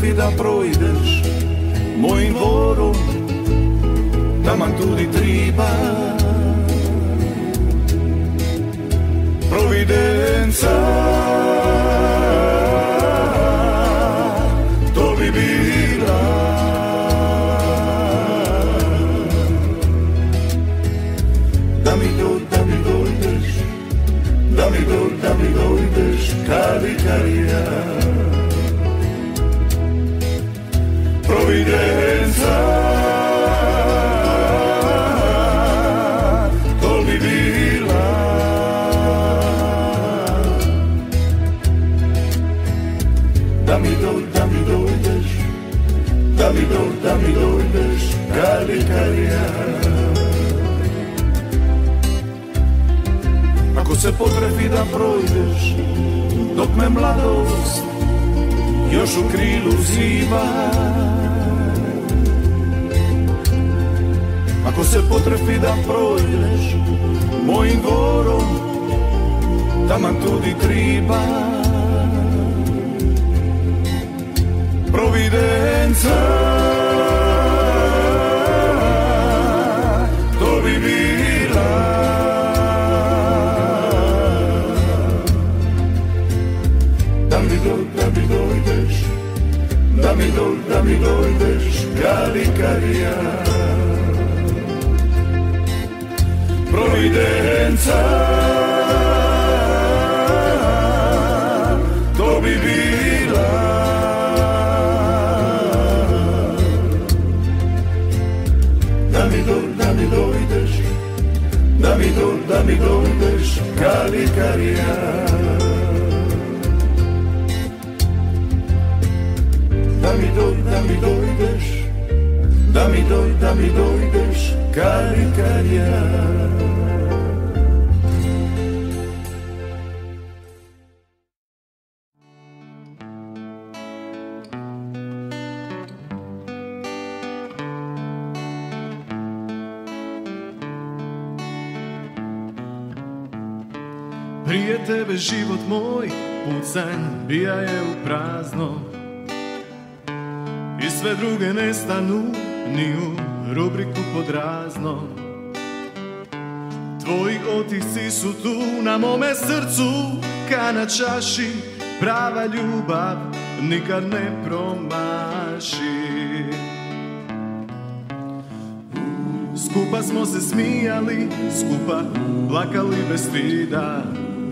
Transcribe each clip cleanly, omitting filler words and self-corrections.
potrefi da projdeš mojim dvorom, taman tudi triba. Providenca, to bi bila. Da mi dojdeš, da mi dojdeš, Kalikarija. Providenca, to bi bila. Da mi dojdeš, da mi dojdeš, Kalikarija. Ako se potrefi da projdeš, dok me mladost još u krilu zima. Ako se potrefi da projdeš mojim dvorom, taman tudi triba. Providenca, to bi bila. Da mi dojdeš, Kalikarija. Providenca, to bi bila. Da mi dojdeš, Kalikarija. Da mi dojdeš, Kalikarija. Prije tebe život moj pucanj bija je u prazno i sve druge nestanu ni u rubriku pod razno. Tvoji otisci su tu na mome srcu ka na čaši, prava ljubav nikad ne promaši. Skupa smo se smijali, skupa plakali bez stida,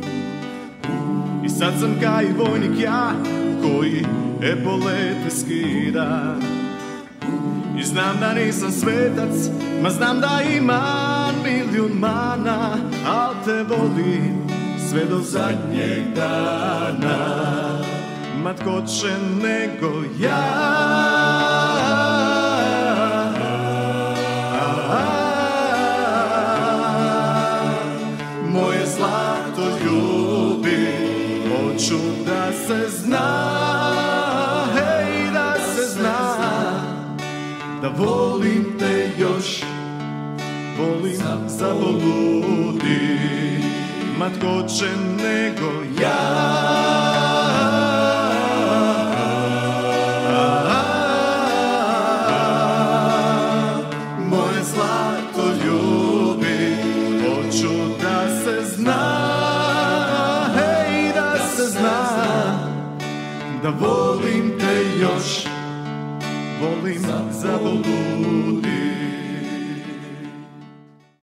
i sad sam ka i vojnik ja koji epolete skida. I znam da nisam svetac, ma znam da imam milijun mana, al te volim sve do zadnjeg dana. Ma tko će nego ja? Moje zlato ljubi, hoću da se zna, hej, da se zna, da volim te još, volim zavoludi. Ma tko će nego ja? Moje zlato ljubi, hoću da se zna, hej, da se zna, da volim te još, volim zavoludi.